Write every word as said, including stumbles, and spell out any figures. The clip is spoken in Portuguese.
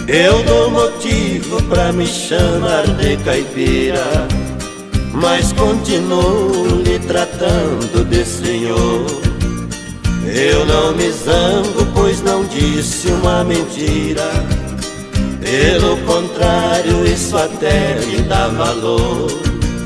Eu dou motivo pra me chamar de caipira, mas continuo lhe tratando de senhor. Eu não me zango, pois não disse uma mentira. Pelo contrário, isso até me dá valor.